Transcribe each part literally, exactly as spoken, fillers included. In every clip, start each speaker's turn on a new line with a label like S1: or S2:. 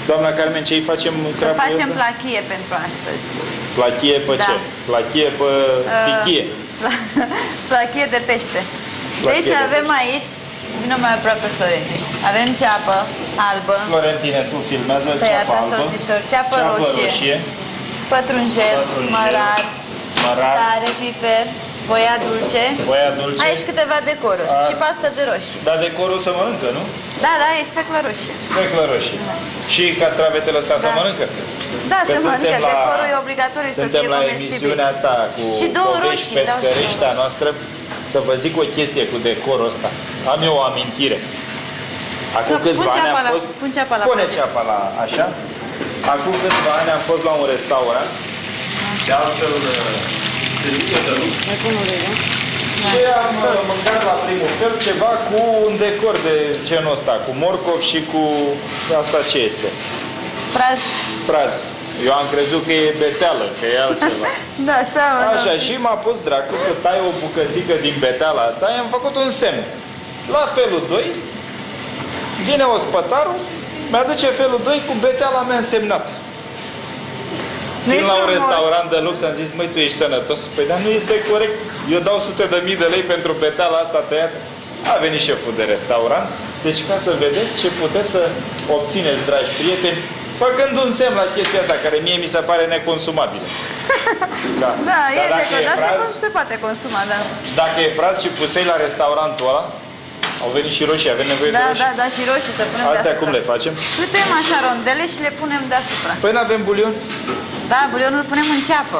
S1: Doamna Carmen, ce îi facem crapul ăsta?
S2: Facem plachie pentru astăzi.
S1: Plachie pe
S2: Da.
S1: ce? Plachie pe
S2: Uh,
S1: pichie.
S2: Plachie de pește.
S1: Plachie
S2: Deci
S1: de
S2: avem
S1: pește.
S2: aici, vină mai aproape Florentin. Avem ceapă albă,
S1: Florentine, tu filmează ceapă
S2: tăiată
S1: albă,
S2: salsișor, ceapă,
S1: ceapă
S2: roșie,
S1: roșie,
S2: pătrunjel,
S1: pătrunjel,
S2: mărar,
S1: mărar,
S2: sare, piper, voia dulce.
S1: voia dulce.
S2: Aici câteva decoruri
S1: Asta.
S2: și pastă de roșii.
S1: Dar decorul se mănâncă, nu?
S2: Da, da, e sfeclă roșie.
S1: Speclă roșie. Și castravetele ăsta se
S2: Da.
S1: mănâncă?
S2: Da,
S1: Că
S2: se mănâncă.
S1: suntem la-
S2: Decorul e obligatoriu să
S1: Suntem
S2: fie
S1: la
S2: comestibil.
S1: emisiunea asta cu
S2: Și două
S1: povești
S2: roșii, da,
S1: pescărești
S2: și
S1: a
S2: două
S1: noastră. Să vă zic o chestie cu decorul ăsta. Am eu o amintire. Acum
S2: Să
S1: câțiva
S2: pun
S1: ani
S2: ceapa
S1: am
S2: la-
S1: fost...
S2: pun ceapa la
S1: Pune
S2: pășeți.
S1: ceapa la așa. Acum câțiva ani am fost la un restaurant. Și altfel... serviciu de lux. Și am uh, mâncat la primul fel ceva cu un decor de genul ăsta, cu morcov și cu asta ce este?
S2: Praz.
S1: Praz. Eu am crezut că e beteală, că e altceva.
S2: Da, seamănă.
S1: Așa, și m-a pus dracu să tai o bucățică din beteala asta, i-am făcut un semn. La felul doi, vine ospătarul, mi-aduce felul doi cu beteala mea însemnată.
S2: Nu-i
S1: Vin la un
S2: frumos?
S1: restaurant de lux, am zis, măi, tu ești sănătos? Păi, dar nu este corect. Eu dau sute de mii de lei pentru beteala asta tăiată. A venit șeful de restaurant. Deci, ca să vedeți ce puteți să obțineți, dragi prieteni, făcând un semn la chestia asta, care mie mi se pare neconsumabilă. Da,
S2: Da,
S1: Dar
S2: e
S1: dacă
S2: decor,
S1: e
S2: dar se,
S1: praz,
S2: pot- se poate consuma, da.
S1: dacă e praz și fusei la restaurantul ăla, au venit și roșii, avem nevoie de
S2: Da,
S1: roșii.
S2: da, da, și roșii să punem
S1: Astea
S2: deasupra.
S1: cum le facem?
S2: Le tăiem așa rondele și le punem deasupra.
S1: Păi n-avem bulion?
S2: Da, bulionul îl punem în ceapă.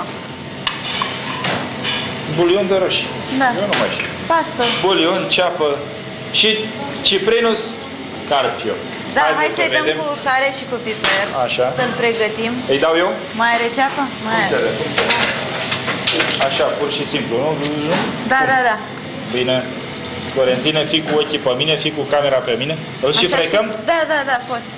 S1: Bulion de roșii.
S2: Da.
S1: Eu nu mai știu.
S2: Pastă.
S1: Bulion, ceapă și ciprinus carpio.
S2: Da,
S1: Haideți
S2: hai
S1: să
S2: să-i dăm
S1: vedem.
S2: cu sare și cu piper.
S1: Așa.
S2: Să-l pregătim.
S1: Îi dau eu?
S2: Mai are ceapă? Mai
S1: Cum se
S2: are.
S1: dă? Cum se dă? Așa, pur și simplu, nu?
S2: Da, da, da.
S1: Bine. Florentine, fii cu ochii pe mine, fii cu camera pe mine. Îl și
S2: Așa
S1: frecăm?
S2: Da, da, da, poți.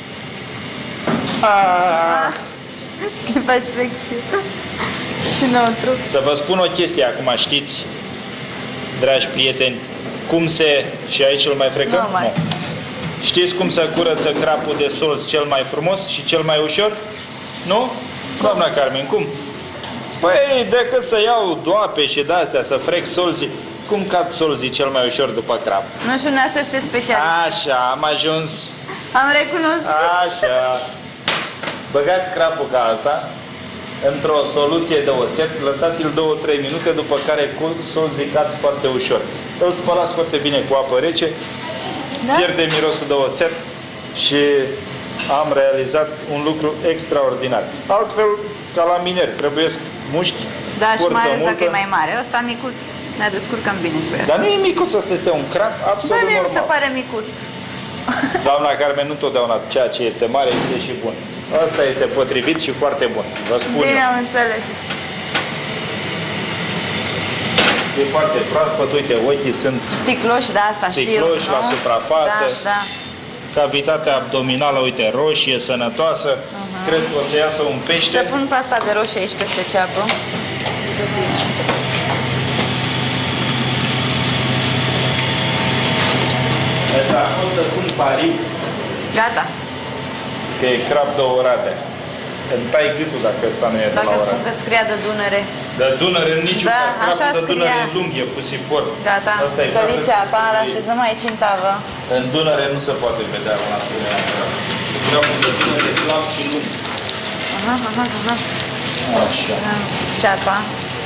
S1: Ah.
S2: Și când faci flecție. Și înăuntru.
S1: Să vă spun o chestie acum, știți, dragi prieteni, cum se... Și aici îl mai frecăm?
S2: Nu mai.
S1: Știți cum se curăță crapul de solți cel mai frumos și cel mai ușor? Nu? Doamna Carmen, cum? Păi, decât să iau doape și de-astea, să frec solzii. Cum cad solzii cel mai ușor după crap?
S2: Nu știu, noastră sunteți specialist.
S1: Așa, am ajuns.
S2: Am recunoscut.
S1: Așa. Băgați crapul ca asta într-o soluție de oțet, lăsați-l două trei minute, după care solzii cad foarte ușor. Îl spălați foarte bine cu apă rece,
S2: Da?
S1: pierde mirosul de oțet și am realizat un lucru extraordinar. Altfel, ca la miner, trebuie mușchi,
S2: Da, și
S1: forță
S2: mai ales
S1: multă.
S2: dacă e mai mare. Ăsta micuț, ne descurcăm bine cu el.
S1: Dar nu e micuț, ăsta este un crap absolut
S2: Bă, mie mi se
S1: normal.
S2: pare micuț.
S1: Doamna Carmen, nu totdeauna ceea ce este mare este și bun. Ăsta este potrivit și foarte bun, vă spun
S2: Bine
S1: eu.
S2: am înțeles.
S1: E foarte proaspăt, uite, ochii sunt
S2: Sticloși, da, asta
S1: sticloși
S2: știu,
S1: la
S2: nu?
S1: suprafață.
S2: Da, da.
S1: Cavitatea abdominală, uite, roșie, sănătoasă. Uh-huh. Cred că o să iasă un pește.
S2: Să pun pasta de roșie aici peste ceapă.
S1: Asta pot să pun pariu
S2: Gata.
S1: că e crap de orade. Îmi tai gâtul dacă ăsta nu e de
S2: Dacă
S1: la
S2: spun
S1: orade.
S2: că scria de Dunăre.
S1: De Dunăre, în niciun
S2: Da,
S1: caz,
S2: așa
S1: crapul de Dunăre
S2: scria.
S1: e lung, e pusifor.
S2: Gata.
S1: Asta e
S2: Căli
S1: crap.
S2: ceapa, îl așezăm aici în tavă.
S1: În Dunăre nu se poate vedea un asemenea crap. Crapul de Dunăre e slab și lung.
S2: Aha, aha, aha.
S1: Așa.
S2: Ceapa.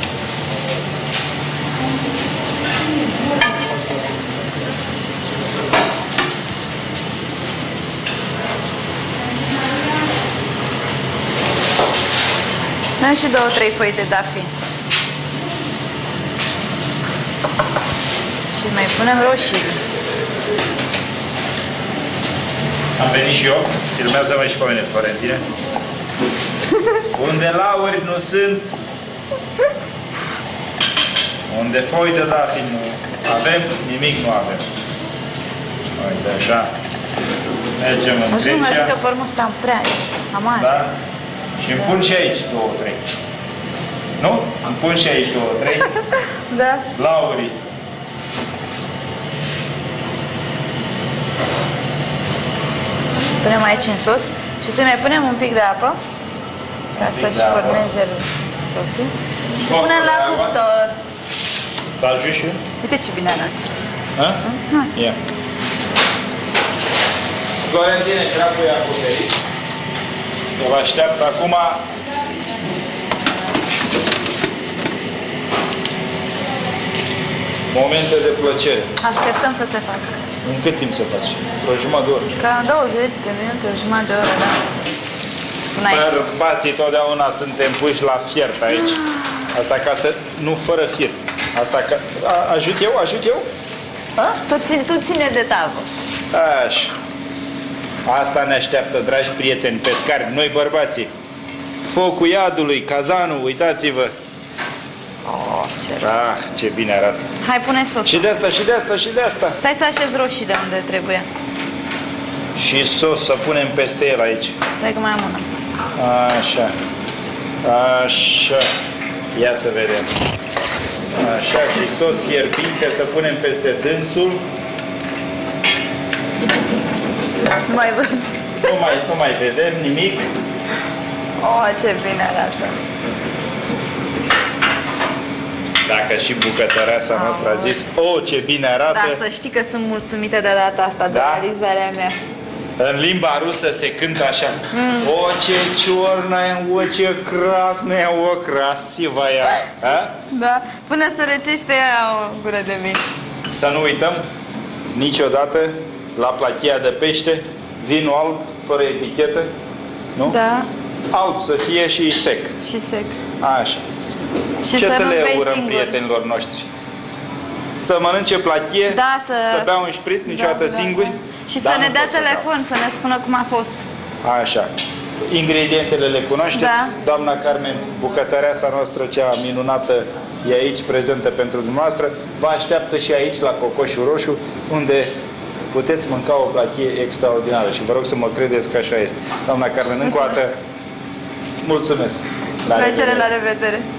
S2: Dăm și două, trei foi de dafi. Și mai punem roșii.
S1: Am venit și eu. Filmează-mă și pe mine, Florentine. Unde lauri nu sunt, unde foi de dafi nu avem, nimic nu avem. Uite așa. Mergem în
S2: Nu știu, mă
S1: Grecia.
S2: că pe urmă stăm prea amare.
S1: Da? Și îmi pun și aici două, trei. Nu? Îmi pun și aici două, trei.
S2: Da.
S1: Laurii.
S2: Punem aici în sos și Și să mai punem un pic de apă ca
S1: pic
S2: să-și
S1: de apă.
S2: formeze sosul. Și
S1: Focul
S2: punem la
S1: de apă.
S2: cuptor.
S1: Să ajut și eu?
S2: Uite ce bine arată.
S1: Ha?
S2: Hai.
S1: Ia. Florentine, crapul e acoperit. Vă așteaptă acum. Momente de plăcere.
S2: Așteptăm să se facă.
S1: În cât timp se face? O jumătate de oră.
S2: Ca în douăzeci de minute, o jumătate de oră, da. Până aici.
S1: Bărbații totdeauna suntem puși la fiert aici. Asta ca să... Nu fără fiert. Asta ca... A, ajut eu? Ajut eu? A?
S2: Tu ține, tu ține de tavă.
S1: Așa. Asta ne așteaptă, dragi prieteni pescari, noi bărbații. Focul iadului, cazanul, uitați-vă.
S2: Oh, ce rău.
S1: Ah, ce bine arată.
S2: Hai, pune sosul.
S1: Și de asta, și de asta, și de asta.
S2: Stai să așezi roșiile unde trebuie.
S1: Și sos să punem peste el aici.
S2: Dai că mai am una.
S1: Așa. Așa. Ia să vedem. Așa, și sos fierbinte să punem peste dânsul.
S2: Nu mai văd.
S1: Nu mai, nu mai vedem nimic.
S2: Oh, ce bine arată.
S1: Dacă și bucătăreasa noastră a zis, oh, ce bine arată.
S2: Da, să știi că sunt mulțumită de data asta de
S1: Da?
S2: realizarea mea.
S1: În limba rusă se cântă așa. O, ce ciornaia, o, ce krasnaia, o, красивая. A?
S2: Da, până să răcește ea o gură de vin.
S1: Să nu uităm niciodată la plachia de pește, vinul alb, fără etichetă, nu?
S2: Da,
S1: Alb să fie și sec.
S2: și sec.
S1: Așa.
S2: Și
S1: Ce
S2: să,
S1: să
S2: nu
S1: le
S2: bei
S1: urăm
S2: singur.
S1: prietenilor noștri? Să mănânce plachie,
S2: Da, să...
S1: să bea un șpriț niciodată
S2: Da, da,
S1: singuri.
S2: da. Și
S1: dar
S2: să
S1: nu
S2: ne dea
S1: pot să dau.
S2: telefon, să ne spună cum a fost.
S1: Așa. Ingredientele le cunoașteți?
S2: Da.
S1: Doamna Carmen, bucătăreasa noastră, cea minunată, e aici, prezentă pentru dumneavoastră. Vă așteaptă și aici, la Cocoșul Roșu, unde puteți mânca o plachie extraordinară. Și vă rog să mă credeți că așa este. Doamna Carmen, încă o dată, mulțumesc. La
S2: Plăcere,
S1: revedere.
S2: la revedere.